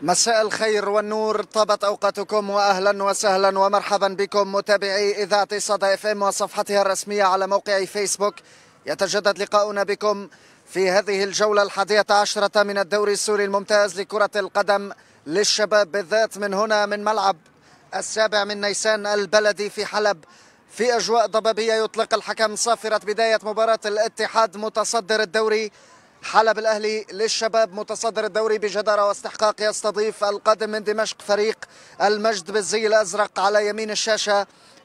مساء الخير والنور، طابت أوقاتكم وأهلا وسهلا ومرحبا بكم متابعي إذاعة صدى اف ام وصفحتها الرسمية على موقع فيسبوك. يتجدد لقاؤنا بكم في هذه الجولة 11 من الدوري السوري الممتاز لكرة القدم للشباب، بالذات من هنا من ملعب 7 من نيسان البلدي في حلب، في أجواء ضبابية. يطلق الحكم صافرة بداية مباراة الاتحاد متصدر الدوري. حلب الأهلي للشباب متصدر الدوري بجدارة واستحقاق، يستضيف القادم من دمشق فريق المجد بالزي الأزرق على يمين الشاشة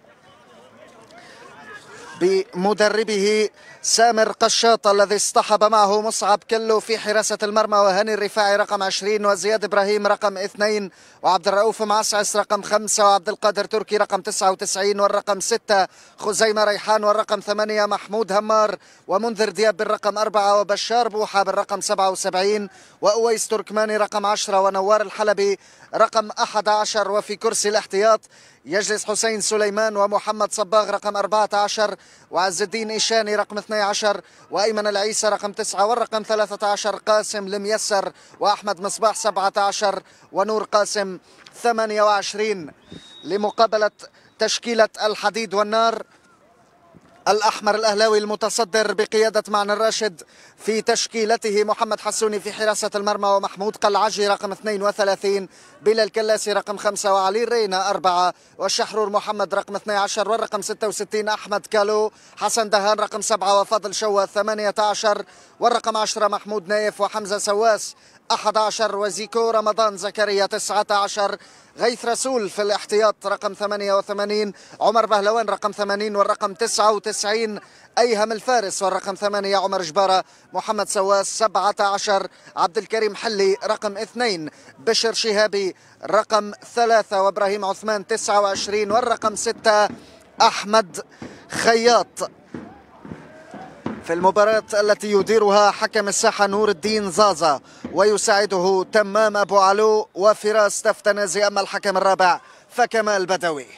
بمدربه سامر قشاط الذي اصطحب معه مصعب كلو في حراسة المرمى، وهاني الرفاعي رقم 20، وزياد إبراهيم رقم 2، وعبد الرؤوف معسعس رقم 5، وعبد القادر تركي رقم 99، والرقم 6 خزيمة ريحان، والرقم 8 محمود همار، ومنذر دياب بالرقم 4، وبشار بوحة بالرقم 77، وأويس تركماني رقم 10، ونوار الحلبي رقم 11. وفي كرسي الاحتياط يجلس حسين سليمان ومحمد صباغ رقم 14، وعز الدين إيشاني رقم 12، وأيمن العيسى رقم 9، والرقم 13 قاسم الميسر، وأحمد مصباح 17، ونور قاسم 28. لمقابلة تشكيلة الحديد والنار، الأحمر الأهلاوي المتصدر بقيادة معنى الراشد، في تشكيلته محمد حسوني في حراسة المرمى، ومحمود قلعجي رقم 32، بلال كلاسي رقم 5، وعلي رينا 4، والشحرور محمد رقم 12، والرقم 66 أحمد كالو، حسن دهان رقم 7، وفضل شوى 18، والرقم 10 محمود نايف، وحمزة سواس 11، وزيكو رمضان زكريا 19، غيث رسول في الاحتياط رقم 88، عمر بهلوان رقم 80، والرقم 99 أيهم الفارس، والرقم 8 عمر جبارة، محمد سواس 17، عبد الكريم حلي رقم 2، بشر شهابي رقم 3، وابراهيم عثمان 29، والرقم 6 أحمد خياط. في المباراة التي يديرها حكم الساحة نور الدين زازا، ويساعده تمام أبو علو وفراس تفتنازي، أما الحكم الرابع فكمال بدوي.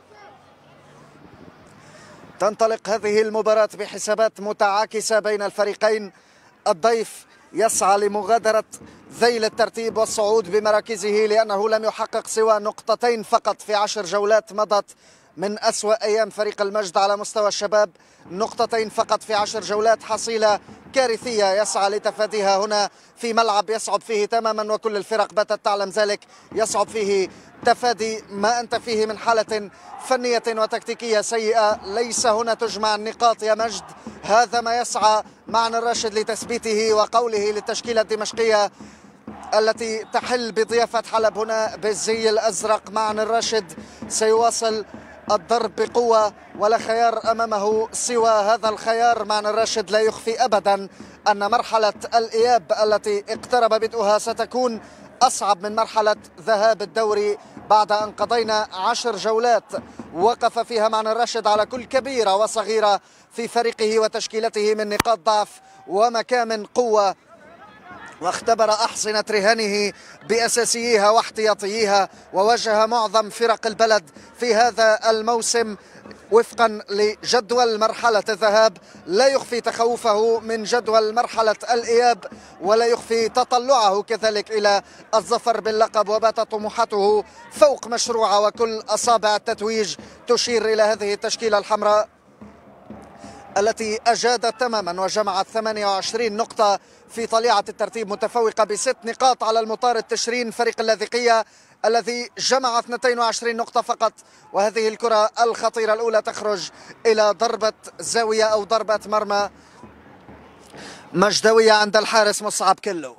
تنطلق هذه المباراة بحسابات متعاكسة بين الفريقين. الضيف يسعى لمغادرة ذيل الترتيب والصعود بمراكزه، لأنه لم يحقق سوى نقطتين فقط في 10 جولات مضت من أسوأ أيام فريق المجد على مستوى الشباب. نقطتين فقط في 10 جولات، حصيلة كارثية يسعى لتفاديها هنا في ملعب يصعب فيه تماما، وكل الفرق باتت تعلم ذلك، يصعب فيه تفادي ما أنت فيه من حالة فنية وتكتيكية سيئة. ليس هنا تجمع النقاط يا مجد، هذا ما يسعى معنى الراشد لتثبيته، وقوله للتشكيلة الدمشقية التي تحل بضيافة حلب هنا بالزي الأزرق. معنى الراشد سيواصل الضرب بقوة، ولا خيار أمامه سوى هذا الخيار. معنى الراشد لا يخفي أبدا أن مرحلة الإياب التي اقترب بدءها ستكون أصعب من مرحلة ذهاب الدوري، بعد أن قضينا 10 جولات وقف فيها معنى الراشد على كل كبيرة وصغيرة في فريقه وتشكيلته من نقاط ضعف ومكامن قوة، واختبر أحصنة رهانه بأساسييها واحتياطييها، وواجه معظم فرق البلد في هذا الموسم وفقا لجدول مرحلة الذهاب. لا يخفي تخوفه من جدول مرحلة الإياب، ولا يخفي تطلعه كذلك إلى الظفر باللقب، وبات طموحاته فوق مشروعة، وكل أصابع التتويج تشير إلى هذه التشكيلة الحمراء التي أجادت تماما وجمعت 28 نقطة في طليعة الترتيب، متفوقة ب6 نقاط على المطار التشرين فريق اللاذقية الذي جمع 22 نقطة فقط. وهذه الكرة الخطيرة الأولى تخرج إلى ضربة زاوية أو ضربة مرمى مجدوية عند الحارس مصعب كلو.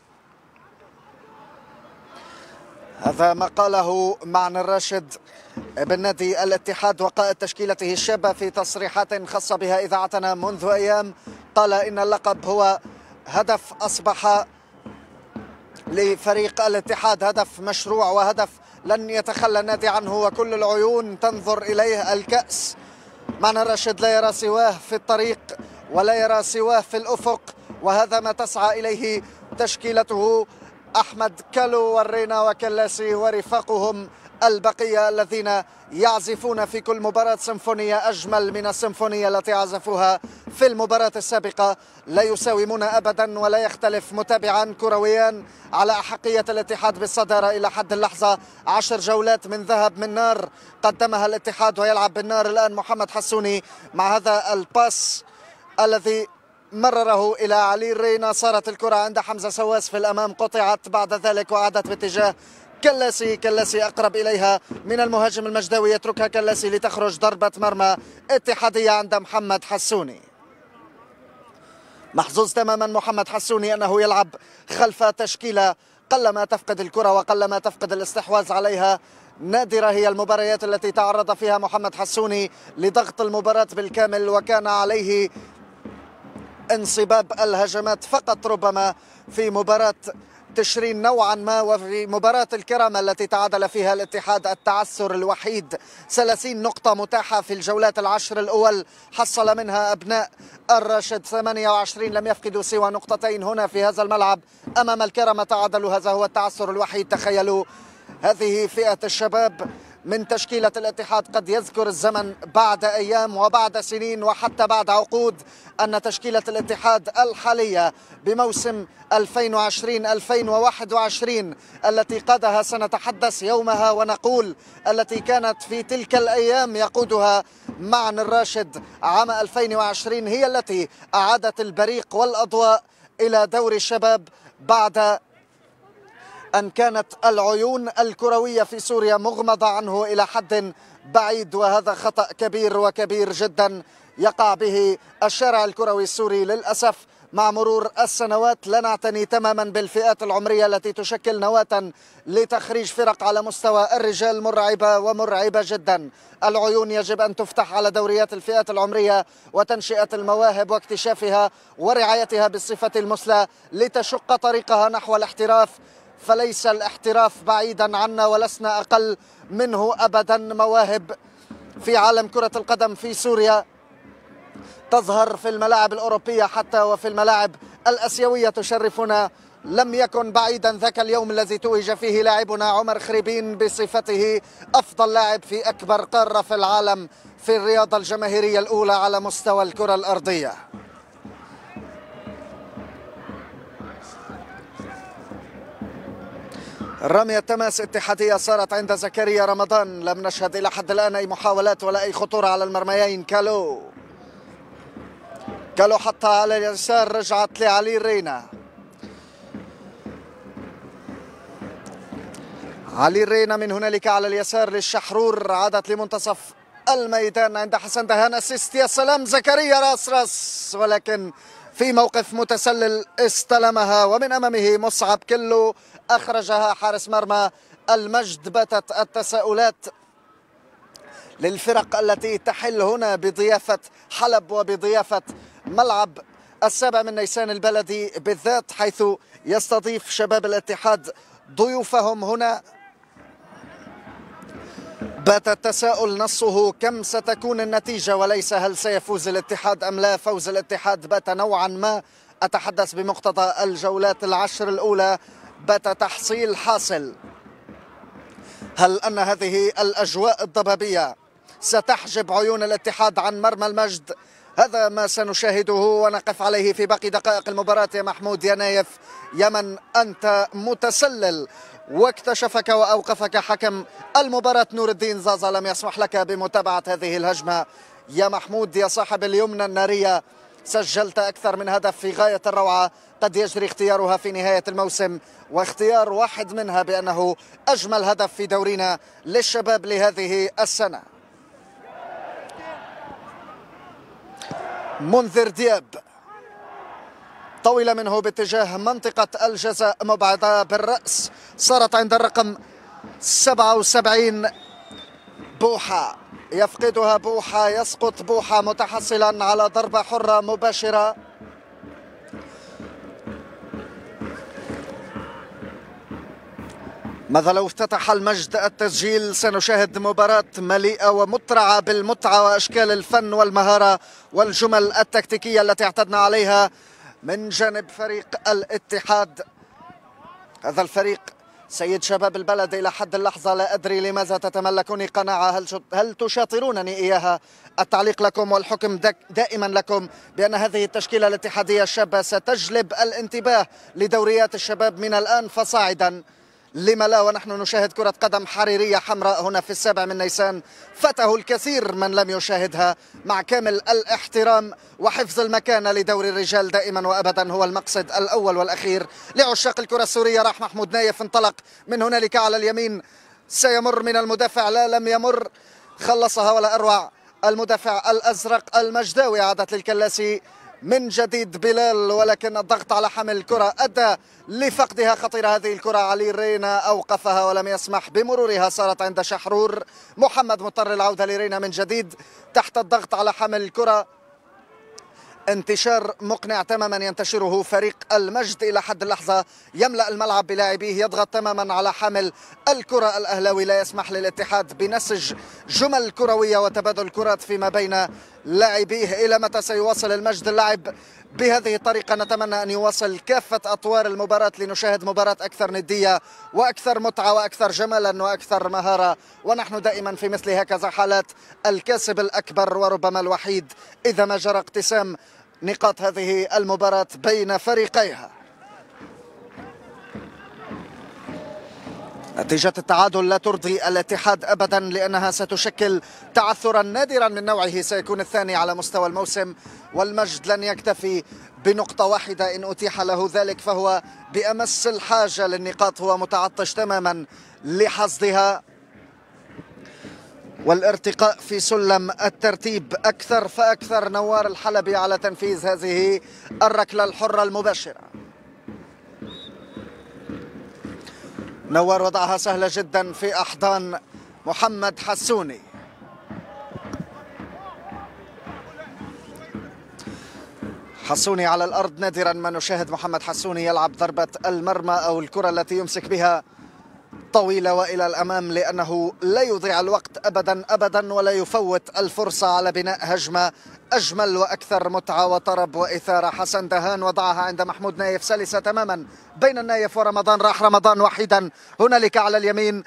هذا ما قاله معنى الراشد بالنادي الاتحاد وقائد تشكيلته الشابة في تصريحات خاصة بها إذاعتنا منذ أيام. قال إن اللقب هو هدف أصبح لفريق الاتحاد، هدف مشروع وهدف لن يتخلى النادي عنه، وكل العيون تنظر إليه. الكأس معنى الراشد لا يرى سواه في الطريق ولا يرى سواه في الأفق، وهذا ما تسعى إليه تشكيلته. أحمد كالو والرينا وكلاسي ورفاقهم البقية الذين يعزفون في كل مباراة سيمفونية أجمل من السيمفونية التي عزفوها في المباراة السابقة. لا يساومون أبدا ولا يختلف متابعا كرويا على أحقية الاتحاد بالصدارة إلى حد اللحظة. 10 جولات من ذهب من نار قدمها الاتحاد ويلعب بالنار الآن محمد حسوني مع هذا الباس الذي مرره إلى علي رينا. صارت الكرة عند حمزة سواس في الأمام، قطعت بعد ذلك وعادت باتجاه كلاسي. كلاسي أقرب إليها من المهاجم المجداوي، يتركها كلاسي لتخرج ضربة مرمى اتحادية عند محمد حسوني. محظوظ تماما محمد حسوني أنه يلعب خلف تشكيلة قلما تفقد الكرة وقلما تفقد الاستحواذ عليها. نادرة هي المباريات التي تعرض فيها محمد حسوني لضغط المباراة بالكامل وكان عليه انصباب الهجمات فقط، ربما في مباراة تشرين نوعا ما وفي مباراة الكرامة التي تعادل فيها الاتحاد التعثر الوحيد. 30 نقطة متاحة في الجولات العشر الأول حصل منها أبناء الراشد 28، لم يفقدوا سوى نقطتين هنا في هذا الملعب أمام الكرامة، تعادلوا. هذا هو التعثر الوحيد. تخيلوا هذه فئة الشباب من تشكيلة الاتحاد. قد يذكر الزمن بعد أيام وبعد سنين وحتى بعد عقود أن تشكيلة الاتحاد الحالية بموسم 2020-2021 التي قادها سنتحدث يومها ونقول التي كانت في تلك الأيام يقودها معن الراشد عام 2020 هي التي أعادت البريق والأضواء إلى دوري الشباب بعد أن كانت العيون الكروية في سوريا مغمضة عنه إلى حد بعيد. وهذا خطأ كبير وكبير جدا يقع به الشارع الكروي السوري للأسف. مع مرور السنوات لا نعتني تماما بالفئات العمرية التي تشكل نواة لتخريج فرق على مستوى الرجال مرعبة ومرعبة جدا. العيون يجب أن تفتح على دوريات الفئات العمرية وتنشئة المواهب واكتشافها ورعايتها بالصفة المثلى لتشق طريقها نحو الاحتراف. فليس الاحتراف بعيدا عنا ولسنا أقل منه أبدا. مواهب في عالم كرة القدم في سوريا تظهر في الملاعب الأوروبية حتى وفي الملاعب الأسيوية تشرفنا. لم يكن بعيدا ذاك اليوم الذي توج فيه لاعبنا عمر خريبين بصفته أفضل لاعب في أكبر قارة في العالم في الرياضة الجماهيرية الأولى على مستوى الكرة الأرضية. رمية تماس اتحادية صارت عند زكريا رمضان. لم نشهد إلى حد الآن أي محاولات ولا أي خطورة على المرميين. كالو حطها على اليسار، رجعت لعلي رينا. علي رينا من هنالك على اليسار للشحرور، عادت لمنتصف الميدان عند حسن دهان. اسيست، يا سلام، زكريا راس ولكن في موقف متسلل استلمها ومن أمامه مصعب كلو أخرجها حارس مرمى المجد. باتت التساؤلات للفرق التي تحل هنا بضيافة حلب وبضيافة ملعب 7 من نيسان البلدي بالذات، حيث يستضيف شباب الاتحاد ضيوفهم هنا. بات التساؤل نصه كم ستكون النتيجة وليس هل سيفوز الاتحاد أم لا. فوز الاتحاد بات نوعا ما، أتحدث بمقتضى الجولات العشر الأولى، بات تحصيل حاصل. هل أن هذه الأجواء الضبابية ستحجب عيون الاتحاد عن مرمى المجد؟ هذا ما سنشاهده ونقف عليه في باقي دقائق المباراة. يا محمود يا نايف يا من أنت متسلل واكتشفك وأوقفك حكم المباراة نور الدين زازا، لم يسمح لك بمتابعة هذه الهجمة. يا محمود يا صاحب اليمنى النارية، سجلت أكثر من هدف في غاية الروعة، قد يجري اختيارها في نهاية الموسم، واختيار واحد منها بأنه أجمل هدف في دورينا للشباب لهذه السنة. منذر دياب طويلة منه باتجاه منطقة الجزاء، مبعدة بالرأس، صارت عند الرقم 77. بوحة يفقدها، بوحة يسقط، بوحة متحصلا على ضربة حرة مباشرة. ماذا لو افتتح المجد التسجيل؟ سنشاهد مباراة مليئة ومترعة بالمتعة وأشكال الفن والمهارة والجمل التكتيكية التي اعتدنا عليها من جانب فريق الاتحاد. هذا الفريق سيد شباب البلد إلى حد اللحظة لا أدري لماذا تتملكني قناعة، هل تشاطرونني إياها؟ التعليق لكم والحكم دائما لكم بأن هذه التشكيلة الاتحادية الشابة ستجلب الانتباه لدوريات الشباب من الآن فصاعدا. لما لا ونحن نشاهد كرة قدم حريرية حمراء هنا في 7 نيسان، فاته الكثير من لم يشاهدها. مع كامل الاحترام وحفظ المكانة لدوري الرجال دائما وأبدا هو المقصد الأول والأخير لعشاق الكرة السورية. راح محمود نايف انطلق من هنالك على اليمين، سيمر من المدافع، لا لم يمر، خلصها ولا أروع. المدافع الأزرق المجداوي عادت للكلاسي من جديد بلال، ولكن الضغط على حمل الكرة أدى لفقدها. خطيرة هذه الكرة، علي رينا أوقفها ولم يسمح بمرورها، صارت عند شحرور. محمد مضطر العودة لرينا من جديد تحت الضغط على حمل الكرة. انتشار مقنع تماما ينتشره فريق المجد إلى حد اللحظة، يملأ الملعب بلاعبيه، يضغط تماما على حامل الكرة الأهلاوي، لا يسمح للاتحاد بنسج جمل كروية وتبادل الكرات فيما بين لاعبيه. إلى متى سيواصل المجد اللعب بهذه الطريقة؟ نتمنى أن يواصل كافة أطوار المباراة لنشاهد مباراة أكثر ندية وأكثر متعة وأكثر جمالا وأكثر مهارة، ونحن دائما في مثل هكذا حالات الكاسب الأكبر وربما الوحيد إذا ما جرى اقتسام نقاط هذه المباراة بين فريقيها. نتيجة التعادل لا ترضي الاتحاد أبدا، لأنها ستشكل تعثرا نادرا من نوعه، سيكون الثاني على مستوى الموسم، والمجد لن يكتفي بنقطة واحدة إن أتيح له ذلك، فهو بأمس الحاجة للنقاط، هو متعطش تماما لحصدها والارتقاء في سلم الترتيب أكثر فأكثر. نوار الحلبي على تنفيذ هذه الركلة الحرة المباشرة. نوار وضعها سهلة جدا في أحضان محمد حسوني. حسوني على الأرض، نادرا ما نشاهد محمد حسوني يلعب ضربة المرمى أو الكرة التي يمسك بها طويلة وإلى الأمام، لأنه لا يضيع الوقت أبدا أبدا ولا يفوت الفرصة على بناء هجمة أجمل وأكثر متعة وطرب وإثارة. حسن دهان وضعها عند محمود نايف، سلسة تماما بين النايف ورمضان، راح رمضان وحيدا هنالك على اليمين،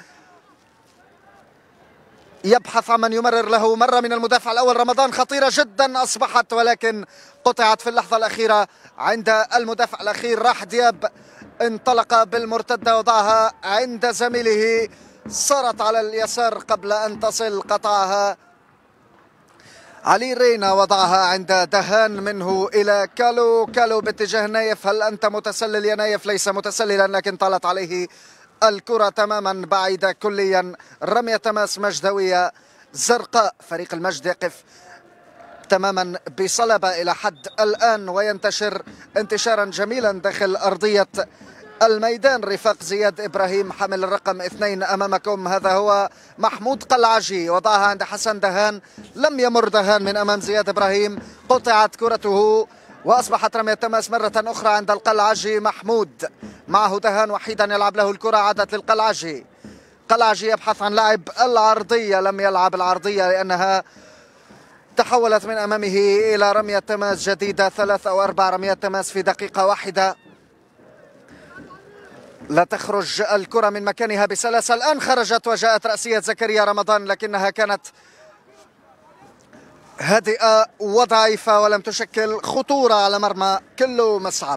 يبحث عن من يمرر له، مرة من المدافع الأول رمضان، خطيرة جدا أصبحت، ولكن قطعت في اللحظة الأخيرة عند المدافع الأخير. راح دياب انطلق بالمرتدة، وضعها عند زميله، صارت على اليسار قبل أن تصل، قطعها علي رينا، وضعها عند دهان، منه إلى كالو، كالو باتجاه نايف. هل أنت متسلل يا نايف؟ ليس متسللا، لكن طالت عليه الكرة تماما بعيدة كليا. رمية تماس مجدوية زرقاء، فريق المجد يقف تماما بصلبة إلى حد الآن، وينتشر انتشارا جميلا داخل أرضية الميدان. رفاق زياد إبراهيم حامل الرقم 2 أمامكم، هذا هو محمود قلعجي، وضعها عند حسن دهان، لم يمر دهان من أمام زياد إبراهيم، قطعت كرته وأصبحت رمية تماس مرة أخرى عند القلعجي. محمود معه دهان وحيدا يلعب له الكرة، عادت للقلعجي، قلعجي يبحث عن لاعب العرضية، لم يلعب العرضية لأنها تحولت من أمامه إلى رمية تماس جديدة، 3 أو 4 رميات تماس في دقيقة واحدة. لا تخرج الكرة من مكانها بسلاسة، الآن خرجت وجاءت رأسية زكريا رمضان، لكنها كانت هادئة وضعيفة ولم تشكل خطورة على مرمى كله مصعب.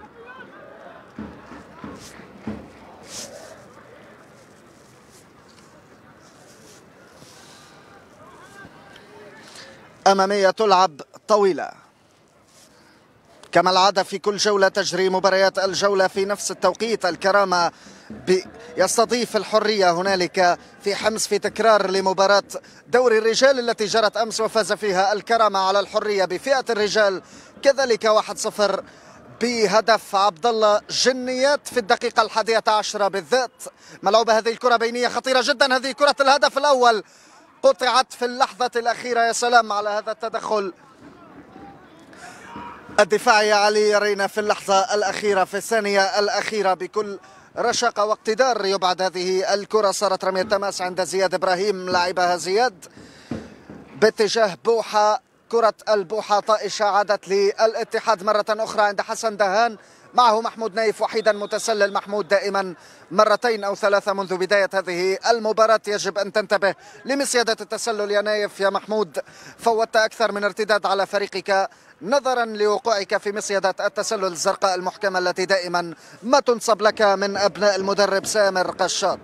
أمامية تلعب طويلة كما العادة في كل جولة، تجري مباريات الجولة في نفس التوقيت. الكرامة يستضيف الحرية هنالك في حمص في تكرار لمباراة دوري الرجال التي جرت أمس وفاز فيها الكرامة على الحرية بفئة الرجال كذلك 1-0 بهدف عبد الله جنيات في الدقيقة 11 بالذات. ملعوبة هذه الكرة بينية خطيرة جدا، هذه كرة الهدف الأول قطعت في اللحظة الأخيرة. يا سلام على هذا التدخل الدفاعي علي رينا في اللحظة الأخيرة، في الثانية الأخيرة، بكل رشقة واقتدار يبعد هذه الكرة. صارت رمية تماس عند زياد إبراهيم، لعبها زياد باتجاه بوحة، كرة البوحة طائشة، عادت للاتحاد مرة أخرى عند حسن دهان، معه محمود نايف وحيدا متسلل. محمود دائما مرتين أو ثلاثة منذ بداية هذه المباراة. يجب أن تنتبه لمصيدة التسلل يا نايف. يا محمود فوتت أكثر من ارتداد على فريقك نظرا لوقوعك في مصيدة التسلل الزرقاء المحكمة التي دائما ما تنصب لك من أبناء المدرب سامر قشاط.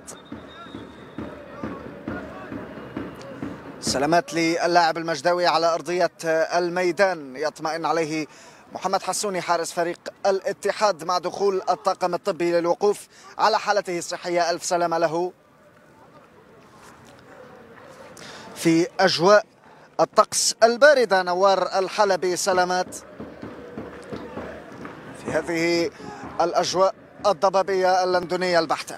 سلامات للاعب المجداوي على أرضية الميدان. يطمئن عليه محمد حسوني حارس فريق الاتحاد مع دخول الطاقم الطبي للوقوف على حالته الصحية. ألف سلامة له. في أجواء الطقس الباردة نوار الحلبي سلامات في هذه الأجواء الضبابية اللندنية البحتة.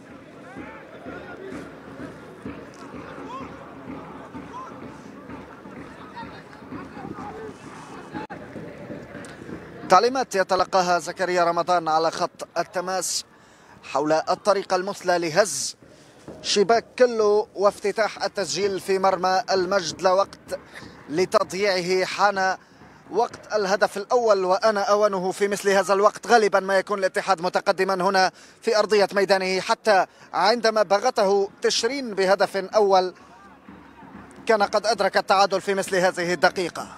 تعليمات يتلقاها زكريا رمضان على خط التماس حول الطريقة المثلى لهز شباك كله وافتتاح التسجيل في مرمى المجد. لا وقت لتضييعه، حان وقت الهدف الأول وأنا أوانه. في مثل هذا الوقت غالبا ما يكون الاتحاد متقدما هنا في أرضية ميدانه، حتى عندما بغته تشرين بهدف أول كان قد أدرك التعادل في مثل هذه الدقيقة.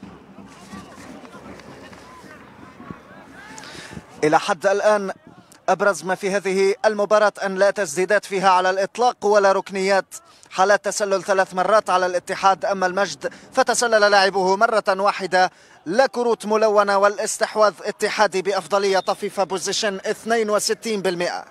إلى حد الآن أبرز ما في هذه المباراة أن لا تسديدات فيها على الإطلاق ولا ركنيات. حالات تسلل 3 مرات على الاتحاد، أما المجد فتسلل لاعبه مرة واحدة. لا كروت ملونة والاستحواذ اتحادي بأفضلية طفيفة بوزيشن 62%.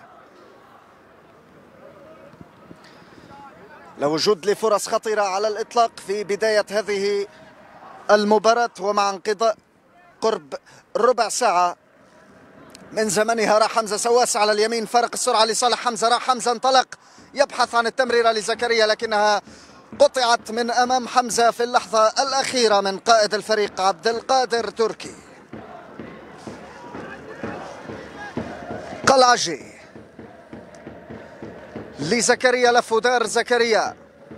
لا وجود لفرص خطيرة على الإطلاق في بداية هذه المباراة، ومع انقضاء قرب ربع ساعة من زمنها راح حمزة سواس على اليمين. فرق السرعة لصالح حمزة. راح حمزة انطلق يبحث عن التمريرة لزكريا لكنها قطعت من أمام حمزة في اللحظة الأخيرة من قائد الفريق عبد القادر تركي. قلعجي لزكريا، لف ودار زكريا،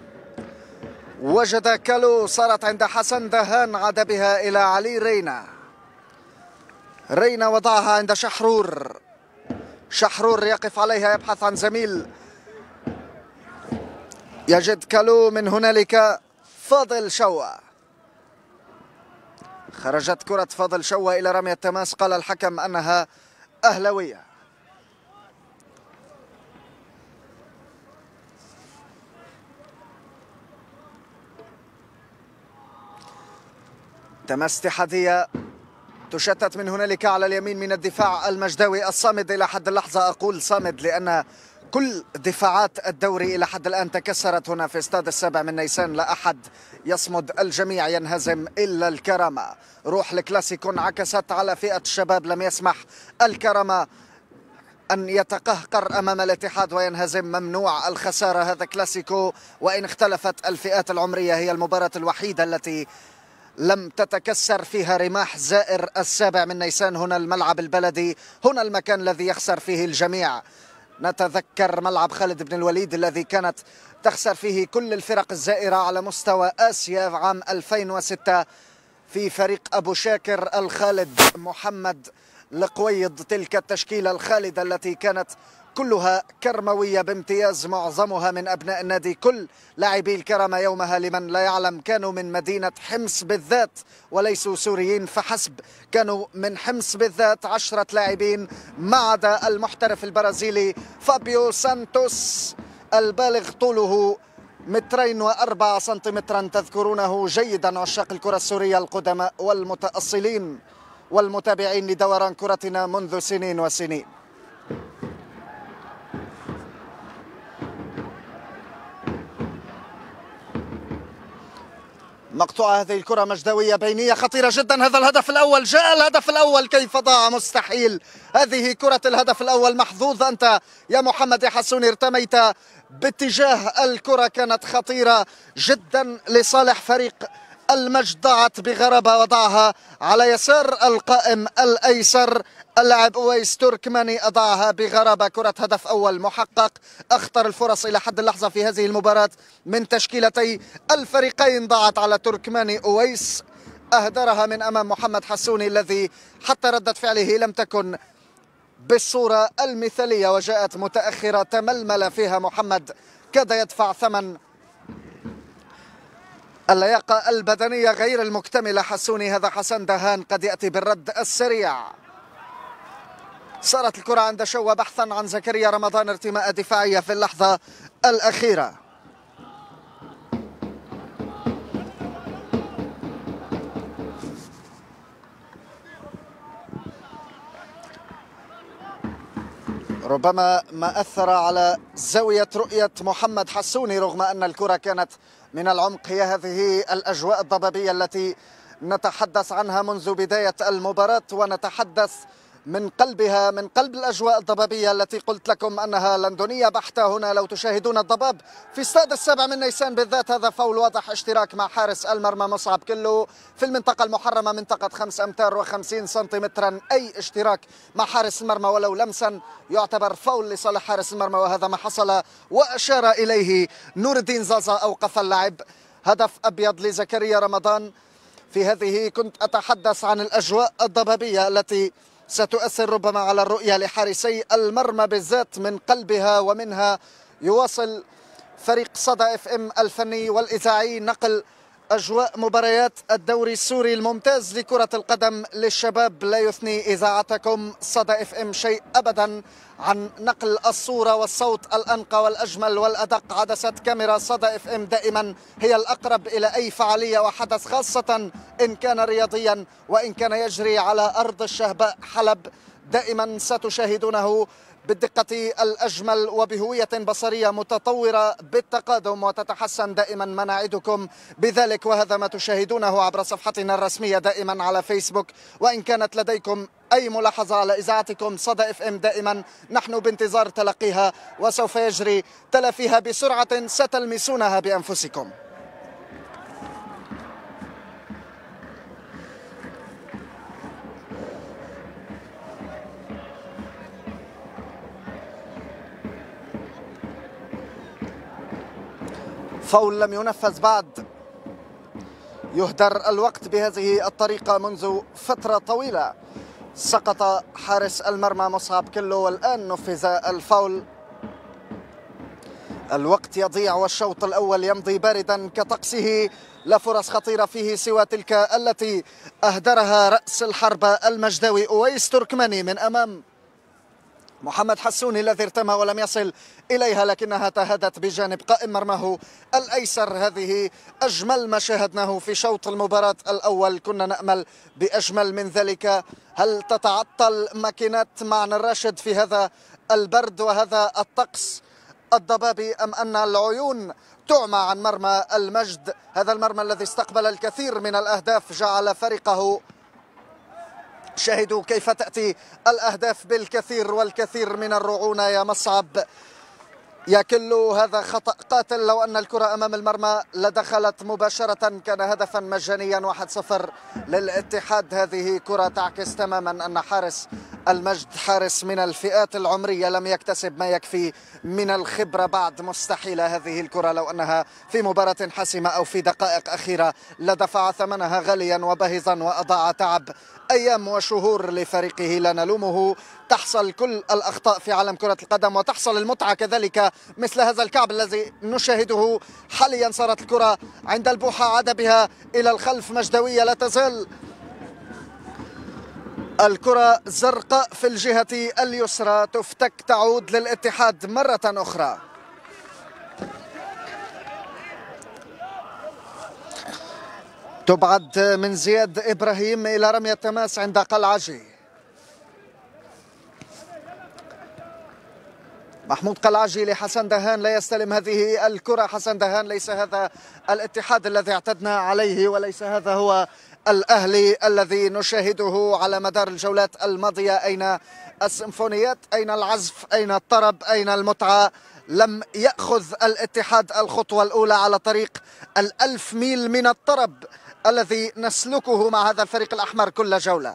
وجد كالو، صارت عند حسن دهان، عاد بها إلى علي رينا. رينا وضعها عند شحرور. شحرور يقف عليها يبحث عن زميل، يجد كالو. من هنالك فاضل شوا. خرجت كرة فاضل شوا إلى رمي التماس، قال الحكم أنها أهلوية. تماس اتحادية تشتت من هنالك على اليمين من الدفاع المجداوي الصامد إلى حد اللحظة. أقول صامد لأن كل دفاعات الدوري إلى حد الآن تكسرت هنا في استاد 7 نيسان. لا أحد يصمد، الجميع ينهزم إلا الكرامة. روح الكلاسيكو انعكست على فئة الشباب، لم يسمح الكرامة أن يتقهقر أمام الاتحاد وينهزم. ممنوع الخسارة، هذا كلاسيكو. وإن اختلفت الفئات العمرية هي المباراة الوحيدة التي لم تتكسر فيها رماح زائر 7 نيسان. هنا الملعب البلدي، هنا المكان الذي يخسر فيه الجميع. نتذكر ملعب خالد بن الوليد الذي كانت تخسر فيه كل الفرق الزائرة على مستوى آسيا عام 2006 في فريق أبو شاكر الخالد محمد القويض. تلك التشكيلة الخالدة التي كانت كلها كرموية بامتياز، معظمها من أبناء النادي. كل لاعبي الكرامة يومها لمن لا يعلم كانوا من مدينة حمص بالذات وليسوا سوريين فحسب، كانوا من حمص بالذات 10 لاعبين ما عدا المحترف البرازيلي فابيو سانتوس البالغ طوله 2 و4 سنتيمترا. تذكرونه جيدا عشاق الكرة السورية القدماء والمتأصلين والمتابعين لدوران كرتنا منذ سنين وسنين. مقطوعة هذه الكرة مجدوية بينية خطيرة جدا. هذا الهدف الأول، جاء الهدف الأول، كيف ضاع؟ مستحيل. هذه كرة الهدف الأول. محظوظ أنت يا محمد حسوني، ارتميت باتجاه الكرة، كانت خطيرة جدا لصالح فريق المجد. ضاعت بغرابة، وضعها على يسار القائم الأيسر اللاعب أويس تركماني، أضعها بغرابة. كرة هدف أول محقق. أخطر الفرص إلى حد اللحظة في هذه المباراة من تشكيلتي الفريقين ضاعت على تركماني أويس أهدرها من أمام محمد حسوني الذي حتى ردة فعله لم تكن بالصورة المثالية وجاءت متأخرة، تململ فيها محمد، كاد يدفع ثمن اللياقة البدنية غير المكتملة حسوني. هذا حسن دهان قد يأتي بالرد السريع. صارت الكرة عند شوى بحثا عن زكريا رمضان، ارتماء دفاعية في اللحظة الأخيرة. ربما ما أثر على زاوية رؤية محمد حسوني رغم أن الكرة كانت من العمق هي هذه الأجواء الضبابية التي نتحدث عنها منذ بداية المباراة، ونتحدث من قلبها، من قلب الأجواء الضبابية التي قلت لكم أنها لندنية بحتة. هنا لو تشاهدون الضباب في استاد 7 نيسان بالذات، هذا فاول واضح، اشتراك مع حارس المرمى مصعب كلو في المنطقة المحرمة، منطقة 5 أمتار و50 سنتيمترا. أي اشتراك مع حارس المرمى ولو لمسا يعتبر فاول لصالح حارس المرمى، وهذا ما حصل وأشار إليه نور الدين زازا. أوقف اللعب، هدف أبيض لزكريا رمضان. في هذه كنت أتحدث عن الأجواء الضبابية التي ستؤثر ربما على الرؤية لحارسي المرمى بالذات. من قلبها ومنها يواصل فريق صدى اف ام الفني والإذاعي نقل أجواء مباريات الدوري السوري الممتاز لكرة القدم للشباب. لا يثني إذاعتكم صدى اف ام شيء أبدا عن نقل الصورة والصوت الأنقى والأجمل والأدق. عدسة كاميرا صدى اف ام دائما هي الأقرب إلى أي فعالية وحدث، خاصة إن كان رياضيا وإن كان يجري على أرض الشهباء حلب. دائما ستشاهدونه بالدقة الأجمل وبهوية بصرية متطورة بالتقادم، وتتحسن دائما مناعدكم بذلك. وهذا ما تشاهدونه عبر صفحتنا الرسمية دائما على فيسبوك. وإن كانت لديكم أي ملاحظة على إذاعتكم صدى اف ام، دائما نحن بانتظار تلقيها، وسوف يجري تلافيها بسرعة ستلمسونها بأنفسكم. فاول لم ينفذ بعد، يهدر الوقت بهذه الطريقة منذ فترة طويلة. سقط حارس المرمى مصعب كلو والآن نفذ الفاول. الوقت يضيع والشوط الأول يمضي باردا كطقسه، لا فرص خطيرة فيه سوى تلك التي أهدرها رأس الحربة المجداوي أويس تركماني من أمام محمد حسوني الذي ارتمى ولم يصل إليها، لكنها تهدت بجانب قائم مرماه الأيسر. هذه أجمل ما شاهدناه في شوط المباراة الأول، كنا نأمل بأجمل من ذلك. هل تتعطل ماكينات معن الراشد في هذا البرد وهذا الطقس الضبابي، أم أن العيون تعمى عن مرمى المجد؟ هذا المرمى الذي استقبل الكثير من الأهداف جعل فريقه، شاهدوا كيف تأتي الأهداف بالكثير والكثير من الرعونة يا مصعب يا كلو. هذا خطأ قاتل، لو أن الكرة أمام المرمى لدخلت مباشرة، كان هدفا مجانيا 1-0 للاتحاد. هذه كرة تعكس تماما أن حارس المجد حارس من الفئات العمرية، لم يكتسب ما يكفي من الخبرة بعد. مستحيلة هذه الكرة، لو أنها في مباراة حاسمة أو في دقائق أخيرة لدفع ثمنها غاليا وباهظا وأضاع تعب أيام وشهور لفريقه. لا نلومه، تحصل كل الأخطاء في عالم كرة القدم وتحصل المتعة كذلك، مثل هذا الكعب الذي نشاهده حاليا. صارت الكرة عند البوحة، عاد بها إلى الخلف، مجدوية لا تزال الكرة زرقاء في الجهة اليسرى، تفتك تعود للاتحاد مرة أخرى. تبعد من زياد إبراهيم إلى رمي التماس عند قلعجي. محمود قلعجي لحسن دهان، لا يستلم هذه الكرة. حسن دهان، ليس هذا الاتحاد الذي اعتدنا عليه، وليس هذا هو الأهلي الذي نشاهده على مدار الجولات الماضية. أين السيمفونيات؟ أين العزف؟ أين الطرب؟ أين المتعة؟ لم يأخذ الاتحاد الخطوة الأولى على طريق 1000 ميل من الطرب الذي نسلكه مع هذا الفريق الأحمر كل جولة.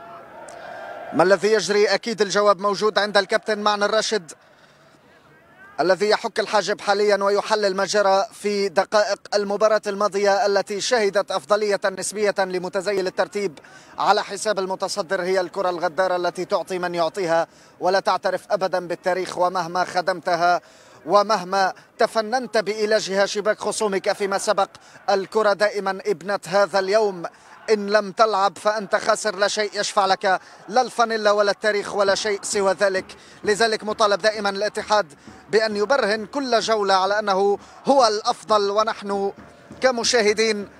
ما الذي يجري؟ أكيد الجواب موجود عند الكابتن معن الراشد الذي يحك الحاجب حاليا ويحلل ما جرى في دقائق المباراة الماضية التي شهدت أفضلية نسبية لمتزيل الترتيب على حساب المتصدر. هي الكرة الغدارة التي تعطي من يعطيها ولا تعترف أبدا بالتاريخ، ومهما خدمتها ومهما تفننت بإيلاجها شباك خصومك فيما سبق، الكرة دائما ابنة هذا اليوم. إن لم تلعب فأنت خاسر، لا شيء يشفع لك، لا الفانيلا ولا التاريخ ولا شيء سوى ذلك. لذلك مطالب دائما الاتحاد بأن يبرهن كل جولة على أنه هو الأفضل، ونحن كمشاهدين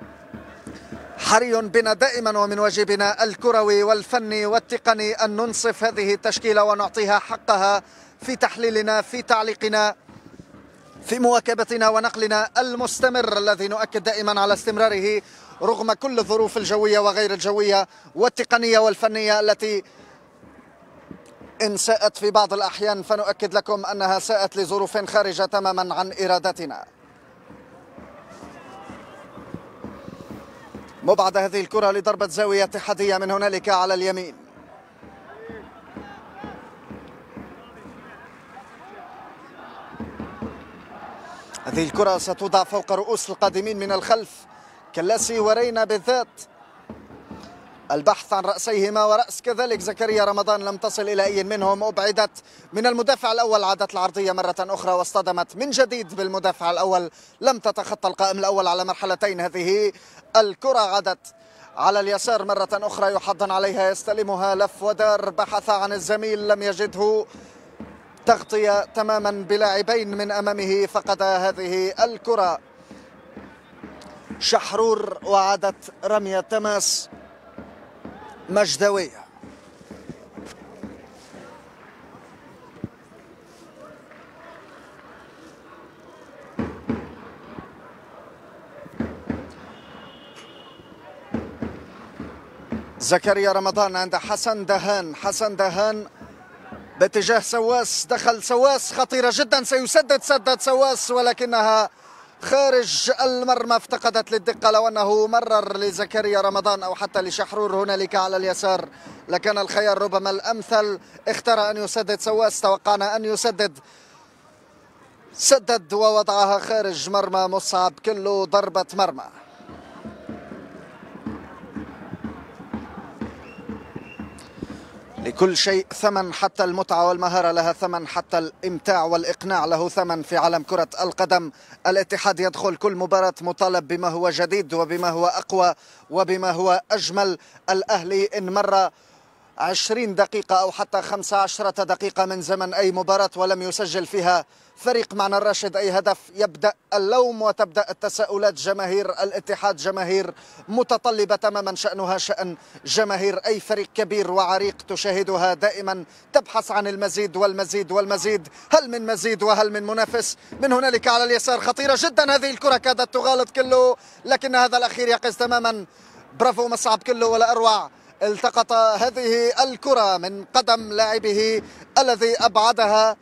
حري بنا دائما ومن واجبنا الكروي والفني والتقني أن ننصف هذه التشكيلة ونعطيها حقها في تحليلنا، في تعليقنا، في مواكبتنا ونقلنا المستمر الذي نؤكد دائما على استمراره رغم كل الظروف الجوية وغير الجوية والتقنية والفنية التي إن ساءت في بعض الأحيان فنؤكد لكم أنها ساءت لظروف خارجة تماما عن إرادتنا. مبعد هذه الكرة لضربة زاوية اتحادية من هنالك على اليمين. هذه الكرة ستوضع فوق رؤوس القادمين من الخلف كلاسي ورينا بالذات، البحث عن رأسيهما ورأس كذلك زكريا رمضان لم تصل إلى أي منهم. أبعدت من المدافع الأول، عادت العرضية مرة أخرى واصطدمت من جديد بالمدافع الأول، لم تتخطى القائم الأول على مرحلتين. هذه الكرة عادت على اليسار مرة أخرى، يحضن عليها، يستلمها، لف ودار، بحث عن الزميل لم يجده، تغطية تماما بلاعبين من أمامه، فقد هذه الكرة شحرور وعادت رمية تماس مجدوية. زكريا رمضان عند حسن دهان، حسن دهان باتجاه سواس، دخل سواس، خطيرة جدا، سدد سواس ولكنها خارج المرمى، افتقدت للدقة. لو أنه مرر لزكريا رمضان أو حتى لشحرور هنالك على اليسار لكان الخيار ربما الأمثل. اختار أن يسدد سواس، توقعنا أن يسدد، سدد ووضعها خارج مرمى مصعب كله، ضربة مرمى. لكل شيء ثمن، حتى المتعة والمهارة لها ثمن، حتى الإمتاع والإقناع له ثمن في عالم كرة القدم. الاتحاد يدخل كل مباراة مطالب بما هو جديد وبما هو أقوى وبما هو أجمل. الأهلي إن مر 20 دقيقة أو حتى 15 دقيقة من زمن أي مباراة ولم يسجل فيها فريق معنى الراشد أي هدف، يبدأ اللوم وتبدأ التساؤلات. جماهير الاتحاد جماهير متطلبة تماما، شأنها شأن جماهير أي فريق كبير وعريق تشاهدها دائما تبحث عن المزيد والمزيد والمزيد. هل من مزيد وهل من منافس؟ من هنالك على اليسار خطيرة جدا هذه الكرة، كادت تغالط كله لكن هذا الأخير يقظ تماما. برافو مصعب كله ولا أروع. التقط هذه الكرة من قدم لاعبه الذي أبعدها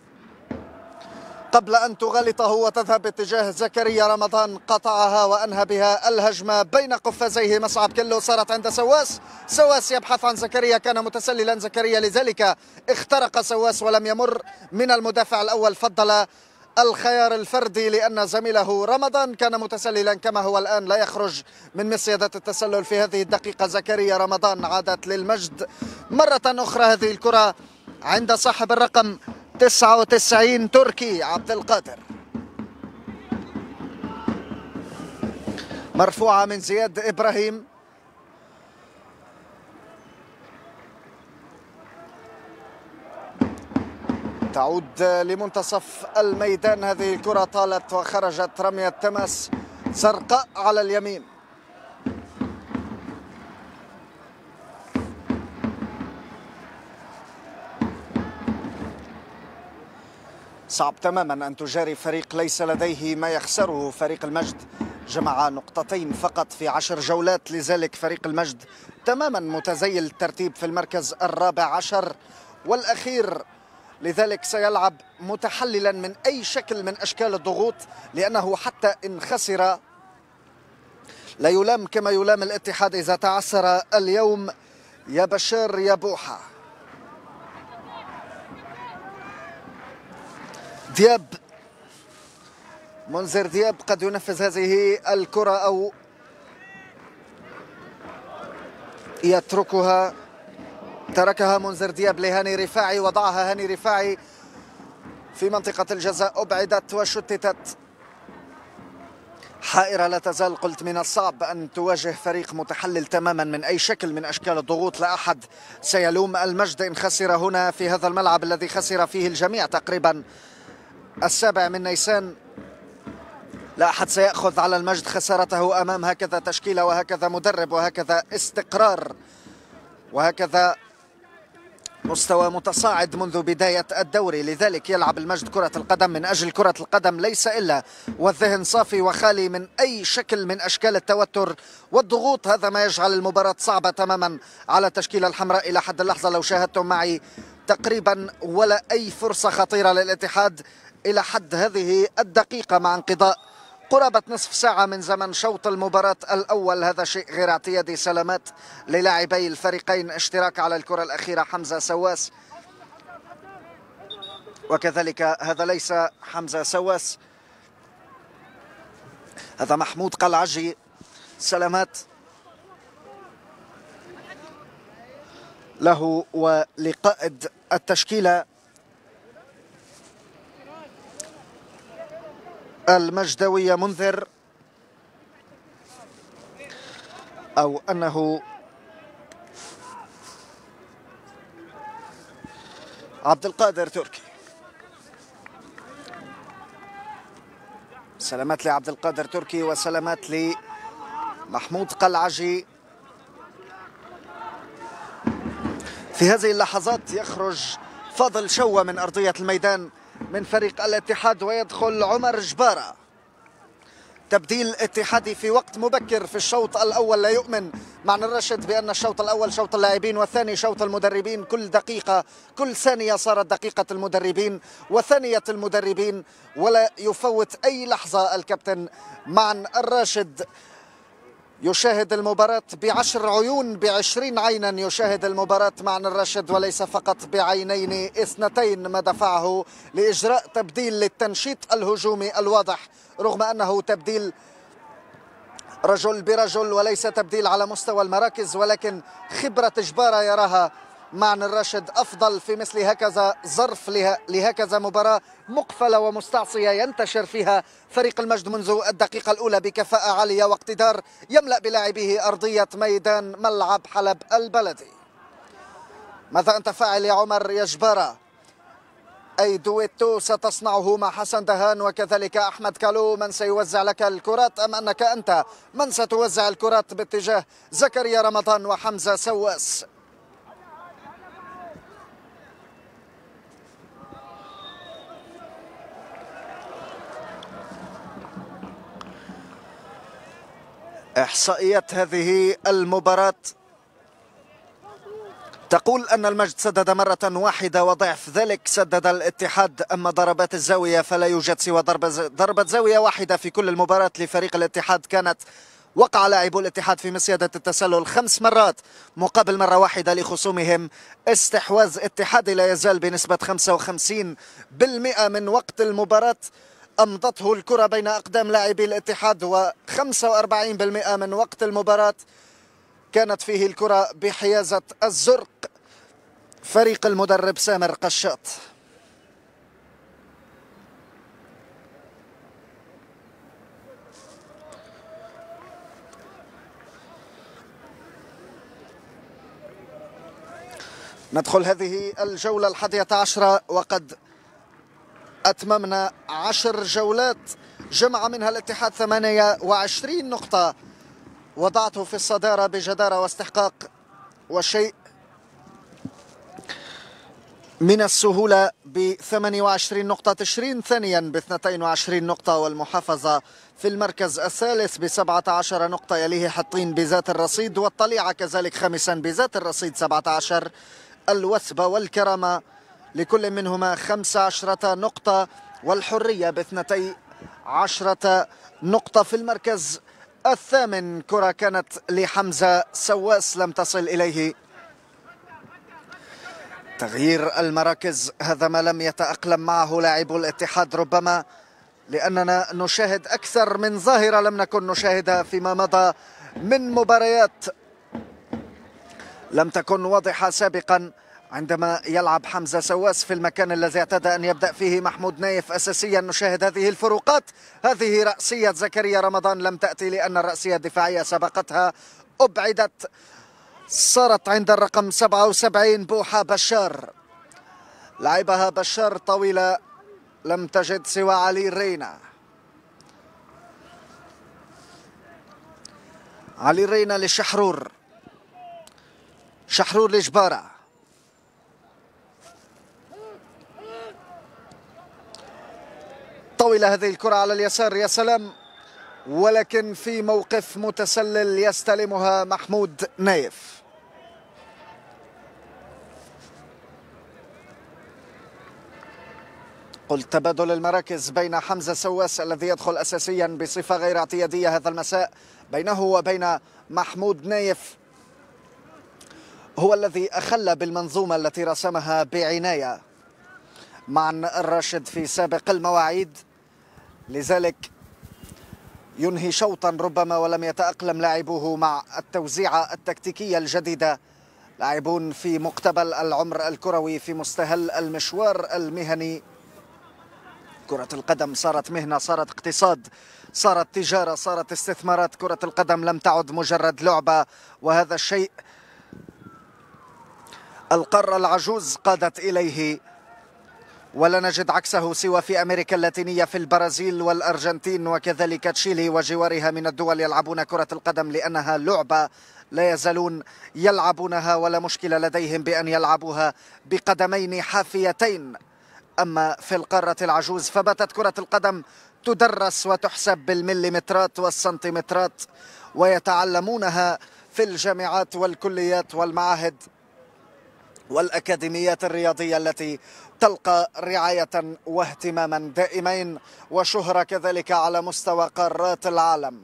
قبل أن تغلطه وتذهب باتجاه زكريا رمضان، قطعها وأنهى بها الهجمة بين قفازيه مصعب كله. صارت عند سواس، سواس يبحث عن زكريا، كان متسللا زكريا لذلك اخترق سواس ولم يمر من المدافع الأول، فضل الخيار الفردي لأن زميله رمضان كان متسللا كما هو الآن، لا يخرج من مصيدة التسلل في هذه الدقيقة. زكريا رمضان عادت للمجد مرة أخرى هذه الكرة عند صاحب الرقم 99 تركي عبد القادر، مرفوعة من زياد إبراهيم. تعود لمنتصف الميدان هذه الكرة، طالت وخرجت رمية تماس زرقاء على اليمين. صعب تماما أن تجاري فريق ليس لديه ما يخسره. فريق المجد جمع نقطتين فقط في 10 جولات، لذلك فريق المجد تماما متزيل الترتيب في المركز ال14 والأخير، لذلك سيلعب متحللا من أي شكل من أشكال الضغوط، لأنه حتى إن خسر لا يلام كما يلام الاتحاد إذا تعثر اليوم يا بشار يا بوحة. دياب، منذر دياب قد ينفذ هذه الكرة أو يتركها. تركها منذر دياب لهاني رفاعي، وضعها هاني رفاعي في منطقة الجزاء، أبعدت وشتتت. حائرة لا تزال. قلت من الصعب أن تواجه فريق متحلل تماما من أي شكل من أشكال الضغوط. لا أحد سيلوم المجد إن خسر هنا في هذا الملعب الذي خسر فيه الجميع تقريبا 7 من نيسان. لا أحد سيأخذ على المجد خسارته أمام هكذا تشكيلة وهكذا مدرب وهكذا استقرار وهكذا مستوى متصاعد منذ بداية الدوري. لذلك يلعب المجد كرة القدم من أجل كرة القدم، ليس إلا والذهن صافي وخالي من أي شكل من أشكال التوتر والضغوط. هذا ما يجعل المباراة صعبة تماما على التشكيلة الحمراء. إلى حد اللحظة لو شاهدتم معي تقريبا ولا أي فرصة خطيرة للاتحاد إلى حد هذه الدقيقة، مع انقضاء قرابة نصف ساعة من زمن شوط المباراة الأول. هذا شيء غير اعتيادي. سلامات للاعبي الفريقين، اشتراك على الكرة الأخيرة حمزة سواس، وكذلك هذا ليس حمزة سواس، هذا محمود قلعجي. سلامات له ولقائد التشكيلة المجدوية منذر، أو أنه عبد القادر تركي. سلامات لعبد القادر تركي وسلامات لمحمود قلعجي. في هذه اللحظات يخرج فاضل شوة من أرضية الميدان من فريق الاتحاد، ويدخل عمر جبارة. تبديل اتحادي في وقت مبكر في الشوط الأول. لا يؤمن معنى الرشد بأن الشوط الأول شوط اللاعبين والثاني شوط المدربين. كل دقيقة كل ثانية صارت دقيقة المدربين وثانية المدربين، ولا يفوت أي لحظة الكابتن معنى الراشد. يشاهد المباراة ب10 عيون، ب20 عينا يشاهد المباراة معنى الراشد، وليس فقط بعينين 2 ما دفعه لإجراء تبديل للتنشيط الهجومي الواضح، رغم أنه تبديل رجل برجل وليس تبديل على مستوى المراكز، ولكن خبرة جبارة يراها معنى الراشد أفضل في مثل هكذا ظرف لهكذا مباراة مقفلة ومستعصية ينتشر فيها فريق المجد منذ الدقيقة الأولى بكفاءة عالية واقتدار يملأ بلاعبيه أرضية ميدان ملعب حلب البلدي. ماذا أنت فاعل يا عمر يا جبارة؟ أي دويتو ستصنعه مع حسن دهان وكذلك أحمد كالو؟ من سيوزع لك الكرات أم أنك أنت من ستوزع الكرات باتجاه زكريا رمضان وحمزة سواس؟ إحصائيات هذه المباراة تقول أن المجد سدد مرة واحدة وضعف ذلك سدد الاتحاد. أما ضربات الزاوية فلا يوجد سوى ضربة زاوية واحدة في كل المباراة لفريق الاتحاد. كانت وقع لاعبو الاتحاد في مصيدة التسلل 5 مرات مقابل مرة واحدة لخصومهم. استحواذ اتحادي لا يزال بنسبة 55% من وقت المباراة أمضته الكرة بين أقدام لاعبي الاتحاد، و45% من وقت المباراة كانت فيه الكرة بحيازة الزرق فريق المدرب سامر قشاط. ندخل هذه الجولة 11 وقد أتممنا 10 جولات جمع منها الاتحاد 28 نقطة، وضعته في الصدارة بجدارة واستحقاق وشيء من السهولة ب 28 نقطة. 20 ثانيا ب 22 نقطة، والمحافظة في المركز الثالث ب 17 نقطة، يليه حطين بذات الرصيد، والطليعة كذلك خامسا بذات الرصيد 17. الوثبة والكرامة لكل منهما 15 نقطة، والحرية ب 12 نقطة. في المركز الثامن كرة كانت لحمزة سواس لم تصل إليه. تغيير المراكز هذا ما لم يتأقلم معه لاعبو الاتحاد، ربما لأننا نشاهد أكثر من ظاهرة لم نكن نشاهدها فيما مضى من مباريات لم تكن واضحة سابقا. عندما يلعب حمزة سواس في المكان الذي اعتاد أن يبدأ فيه محمود نايف أساسيا نشاهد هذه الفروقات. هذه رأسية زكريا رمضان لم تأتي لأن الرأسية الدفاعية سبقتها، أبعدت، صارت عند الرقم 77 بوحة بشار، لعبها بشار طويلة لم تجد سوى علي رينا. علي رينا لشحرور، شحرور لجبارة، طويلة هذه الكرة على اليسار، يا سلام، ولكن في موقف متسلل يستلمها محمود نايف. قلت تبادل المراكز بين حمزة سواس الذي يدخل أساسيا بصفة غير اعتيادية هذا المساء بينه وبين محمود نايف هو الذي أخل بالمنظومة التي رسمها بعناية معن الراشد في سابق المواعيد، لذلك ينهي شوطا ربما ولم يتأقلم لاعبوه مع التوزيعة التكتيكية الجديدة. لاعبون في مقتبل العمر الكروي، في مستهل المشوار المهني. كرة القدم صارت مهنة، صارت اقتصاد، صارت تجارة، صارت استثمارات. كرة القدم لم تعد مجرد لعبة، وهذا الشيء القارة العجوز قادت إليه، ولا نجد عكسه سوى في أمريكا اللاتينية، في البرازيل والأرجنتين وكذلك تشيلي وجوارها من الدول يلعبون كرة القدم لأنها لعبة لا يزالون يلعبونها، ولا مشكلة لديهم بأن يلعبوها بقدمين حافيتين. أما في القارة العجوز فباتت كرة القدم تدرس وتحسب بالمليمترات والسنتيمترات، ويتعلمونها في الجامعات والكليات والمعاهد والأكاديميات الرياضية التي تلقى رعاية واهتماما دائمين وشهرة كذلك على مستوى قارات العالم.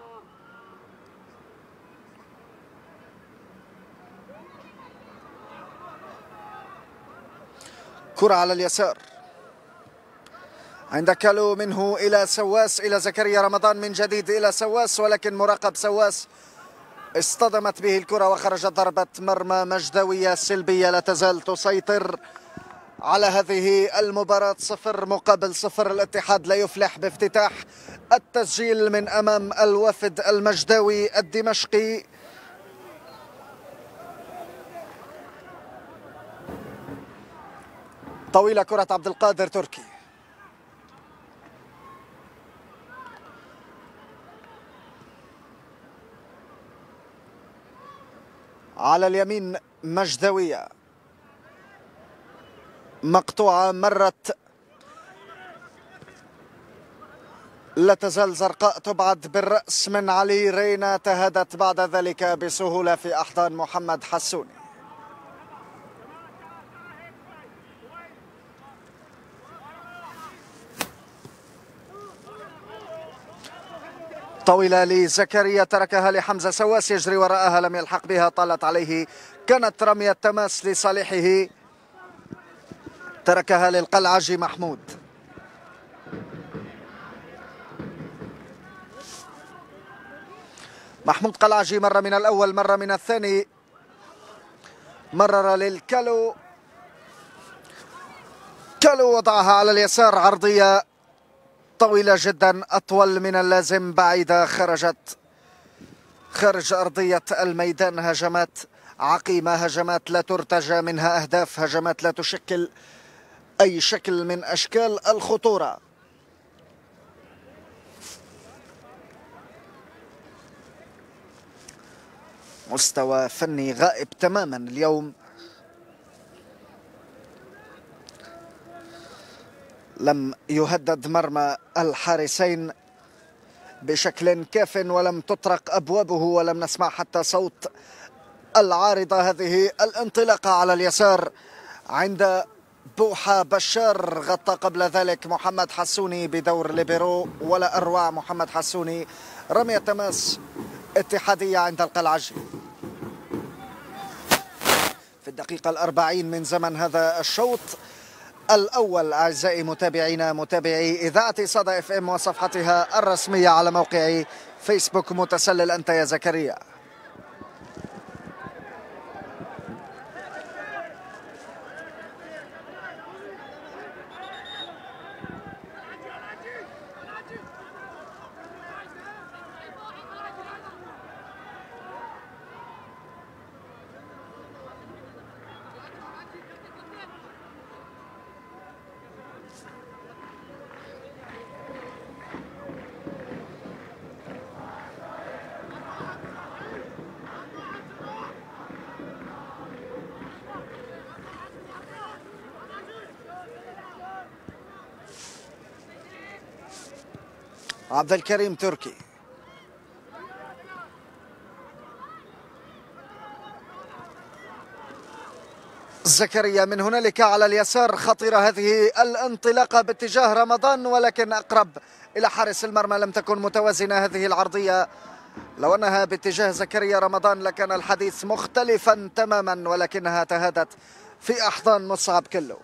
كرة على اليسار عند كالو، منه إلى سواس، إلى زكريا رمضان، من جديد إلى سواس، ولكن مراقب سواس، اصطدمت به الكرة وخرجت ضربة مرمى مجدوية سلبية لا تزال تسيطر على هذه المباراة. 0-0. الاتحاد لا يفلح بافتتاح التسجيل من أمام الوفد المجداوي الدمشقي. طويلة كرة عبد القادر تركي على اليمين، مجدوية مقطوعة، مرت لا تزال زرقاء، تبعد بالرأس من علي رينا، تهدت بعد ذلك بسهولة في أحضان محمد حسوني. طويلة لزكريا، تركها لحمزة سواس، يجري وراءها، لم يلحق بها، طالت عليه، كانت رمية تماس لصالحه، تركها للقلعجي محمود. محمود قلعجي مرة من الأول، مرة من الثاني، مرر للكالو، كالو وضعها على اليسار، عرضية طويلة جدا، أطول من اللازم، بعيدة، خرجت خارج أرضية الميدان. هجمات عقيمة، هجمات لا ترتجى منها أهداف، هجمات لا تشكل أي شكل من أشكال الخطورة. مستوى فني غائب تماما اليوم، لم يهدد مرمى الحارسين بشكل كاف، ولم تطرق أبوابه، ولم نسمع حتى صوت العارضة. هذه الانطلاقة على اليسار عند بوحة بشار، غطى قبل ذلك محمد حسوني بدور ليبرو، ولا أروع محمد حسوني. رمية تماس اتحادية عند القلعجي، في الدقيقة 40 من زمن هذا الشوط الأول. أعزائي متابعينا متابعي إذاعة صدى اف ام وصفحتها الرسمية على موقع فيسبوك، متسلل أنت يا زكريا. عبد الكريم تركي، زكريا من هنالك على اليسار. خطيرة هذه الانطلاقة باتجاه رمضان، ولكن أقرب إلى حارس المرمى. لم تكن متوازنة هذه العرضية، لو أنها باتجاه زكريا رمضان لكان الحديث مختلفا تماما، ولكنها تهادت في أحضان مصعب كلو.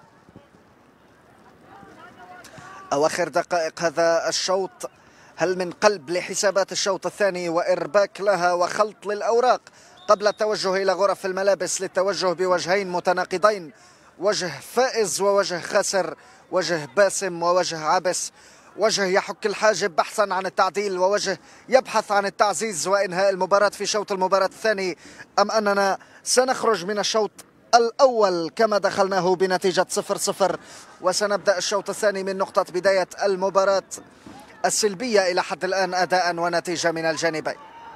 أواخر دقائق هذا الشوط، هل من قلب لحسابات الشوط الثاني وإرباك لها وخلط للأوراق قبل التوجه إلى غرف الملابس للتوجه بوجهين متناقضين، وجه فائز ووجه خاسر، وجه باسم ووجه عبس، وجه يحك الحاجب بحثا عن التعديل ووجه يبحث عن التعزيز وإنهاء المباراة في شوط المباراة الثاني، أم أننا سنخرج من الشوط الأول كما دخلناه بنتيجة 0-0 وسنبدأ الشوط الثاني من نقطة بداية المباراة السلبية إلى حد الآن أداء ونتيجة من الجانبين.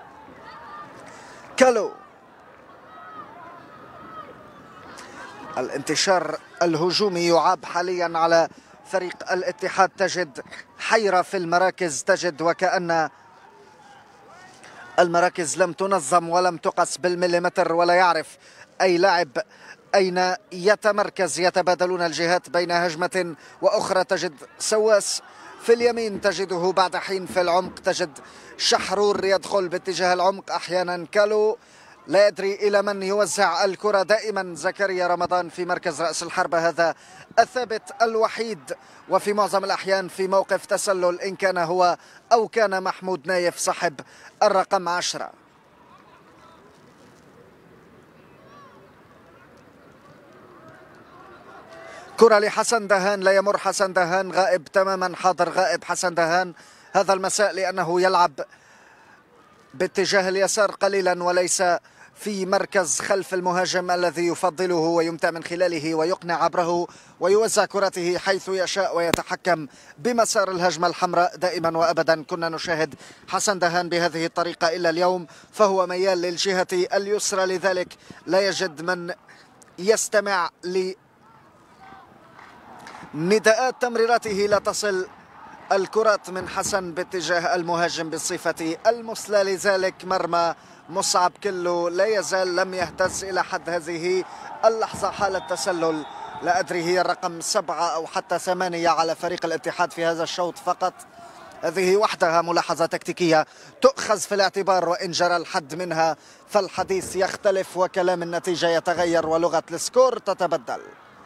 كالو، الانتشار الهجومي يعاب حاليا على فريق الاتحاد. تجد حيرة في المراكز، تجد وكأن المراكز لم تنظم ولم تقس بالمليمتر، ولا يعرف أي لاعب أين يتمركز. يتبادلون الجهات بين هجمة وأخرى. تجد سواس في اليمين، تجده بعد حين في العمق، تجد شحرور يدخل باتجاه العمق أحيانا. كالو لا يدري إلى من يوزع الكرة. دائما زكريا رمضان في مركز رأس الحربة، هذا الثابت الوحيد، وفي معظم الأحيان في موقف تسلل، إن كان هو أو كان محمود نايف صاحب الرقم 10. كرة لحسن دهان، لا يمر حسن دهان، غائب تماما، حاضر غائب حسن دهان هذا المساء لأنه يلعب باتجاه اليسار قليلا وليس في مركز خلف المهاجم الذي يفضله ويمتع من خلاله ويقنع عبره ويوزع كرته حيث يشاء ويتحكم بمسار الهجمة الحمراء. دائما وأبدا كنا نشاهد حسن دهان بهذه الطريقة، إلا اليوم فهو ميال للجهة اليسرى، لذلك لا يجد من يستمع لنداءات تمريراته. لا تصل الكرات من حسن باتجاه المهاجم بصفة المثلى، لذلك مرمى مصعب كلو لا يزال لم يهتز إلى حد هذه اللحظة حالة تسلل. لا أدري هي الرقم 7 أو حتى 8 على فريق الاتحاد في هذا الشوط فقط. هذه وحدها ملاحظة تكتيكية تؤخذ في الاعتبار، وإن جرى الحد منها فالحديث يختلف وكلام النتيجة يتغير ولغة السكور تتبدل.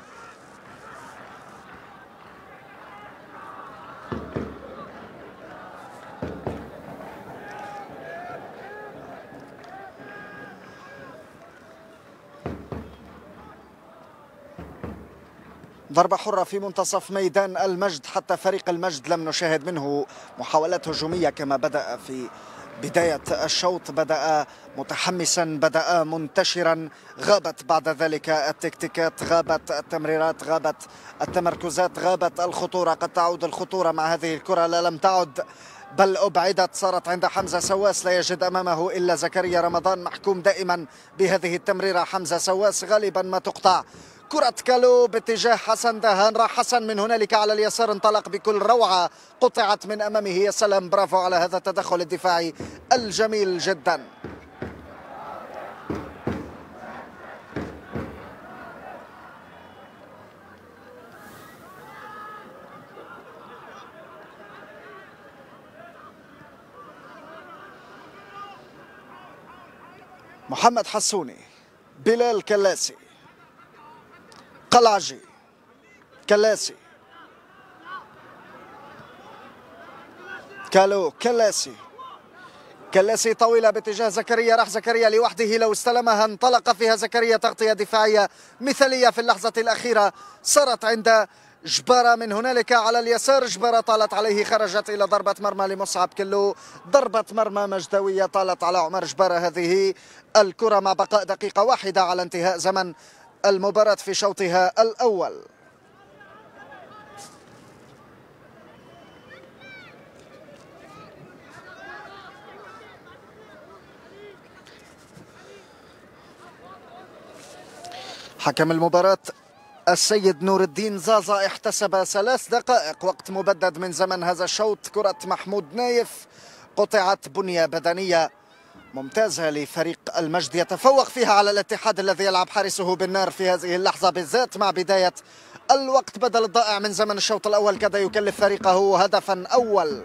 ضربة حرة في منتصف ميدان المجد. حتى فريق المجد لم نشاهد منه محاولات هجومية كما بدأ في بداية الشوط. بدأ متحمسا، بدأ منتشرا، غابت بعد ذلك التكتيكات، غابت التمريرات، غابت التمركزات، غابت الخطورة. قد تعود الخطورة مع هذه الكرة، لا لم تعد بل أبعدت، صارت عند حمزة سواس، لا يجد أمامه إلا زكريا رمضان، محكوم دائما بهذه التمريرة. حمزة سواس غالبا ما تقطع. كرة كالو باتجاه حسن دهان، راح حسن من هنالك على اليسار، انطلق بكل روعة، قطعت من أمامه. يا سلام، برافو على هذا التدخل الدفاعي الجميل جدا. محمد حسوني، بلال كلاسي، قلعجي، كلاسي، كالو، كلاسي طويلة باتجاه زكريا، راح زكريا لوحده، لو استلمها انطلق فيها زكريا، تغطية دفاعية مثالية في اللحظة الأخيرة صارت عند جبارة من هنالك على اليسار. جبارة طالت عليه، خرجت إلى ضربة مرمى لمصعب كلو، ضربة مرمى مجدوية طالت على عمر جبارة هذه الكرة مع بقاء دقيقة واحدة على انتهاء زمن المباراة في شوطها الأول. حكم المباراة السيد نور الدين زازا احتسب 3 دقائق وقت مبدد من زمن هذا الشوط. كرة محمود نايف قطعت، بنية بدنية ممتازة لفريق المجد يتفوق فيها على الاتحاد الذي يلعب حارسه بالنار في هذه اللحظة بالذات مع بداية الوقت بدل الضائع من زمن الشوط الأول كاد يكلف فريقه هدفا أول.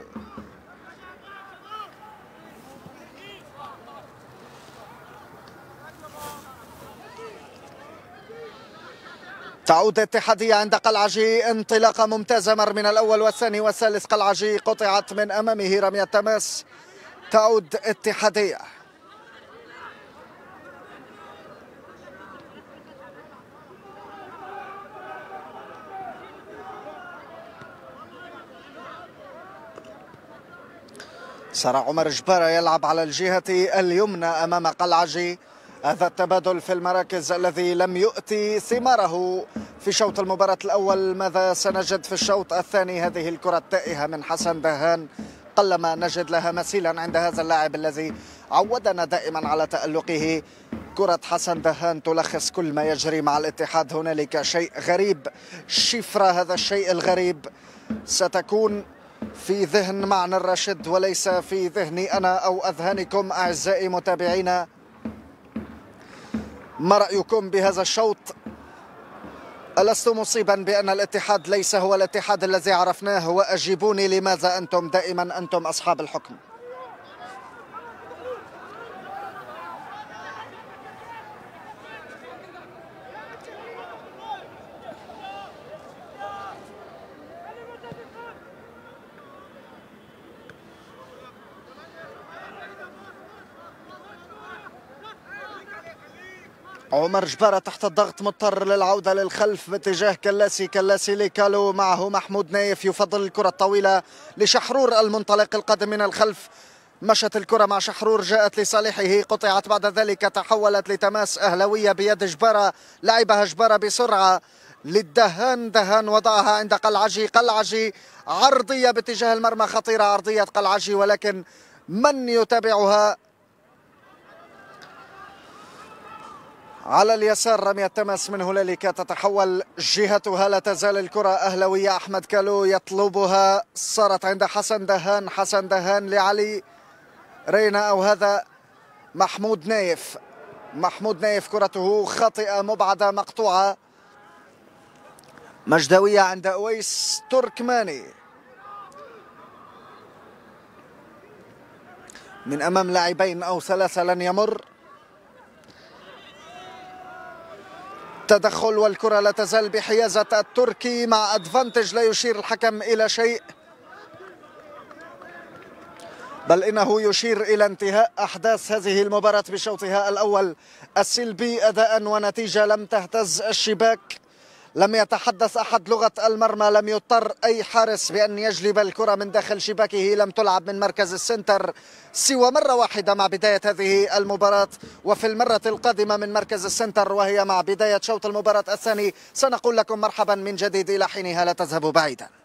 تعود اتحادية عند قلعجي، انطلاقة ممتازة، مر من الأول والثاني والثالث. قلعجي قطعت من أمامه رمية تماس، تعود اتحادية. صار عمر جبارة يلعب على الجهة اليمنى أمام قلعجي. هذا التبادل في المراكز الذي لم يؤتي ثماره في شوط المباراة الأول. ماذا سنجد في الشوط الثاني؟ هذه الكرة التائهة من حسن دهان، قلما نجد لها مثيلا عند هذا اللاعب الذي عودنا دائما على تألقه. كرة حسن دهان تلخص كل ما يجري مع الاتحاد. هنالك شيء غريب، شفرة، هذا الشيء الغريب ستكون في ذهن معنى الراشد وليس في ذهني أنا أو أذهانكم أعزائي متابعينا. ما رأيكم بهذا الشوط؟ ألست مصيبا بأن الاتحاد ليس هو الاتحاد الذي عرفناه؟ وأجيبوني، لماذا أنتم دائما أنتم أصحاب الحكم؟ عمر جبارة تحت الضغط، مضطر للعودة للخلف باتجاه كلاسي. كلاسي لكالو، معه محمود نايف، يفضل الكرة الطويلة لشحرور المنطلق القادم من الخلف. مشت الكرة مع شحرور، جاءت لصالحه، قطعت بعد ذلك، تحولت لتماس أهلوية بيد جبارة، لعبها جبارة بسرعة للدهان. دهان وضعها عند قلعجي. قلعجي عرضية باتجاه المرمى، خطيرة عرضية قلعجي، ولكن من يتابعها؟ على اليسار رمية تماس من هنالك تتحول جهتها، لا تزال الكرة أهلوية. أحمد كالو يطلبها، صارت عند حسن دهان. حسن دهان لعلي رينا، أو هذا محمود نايف. محمود نايف كرته خاطئة، مبعدة، مقطوعة. مجدوية عند أويس تركماني من أمام لاعبين أو 3 لن يمر. تدخل والكرة لا تزال بحيازة التركي مع أدفانتج، لا يشير الحكم إلى شيء، بل إنه يشير إلى انتهاء أحداث هذه المباراة بشوطها الأول السلبي أداء ونتيجة. لم تهتز الشباك، لم يتحدث أحد لغة المرمى، لم يضطر أي حارس بأن يجلب الكرة من داخل شباكه، لم تلعب من مركز السنتر سوى مرة واحدة مع بداية هذه المباراة، وفي المرة القادمة من مركز السنتر وهي مع بداية شوط المباراة الثاني. سنقول لكم مرحبا من جديد، إلى حينها لا تذهبوا بعيدا.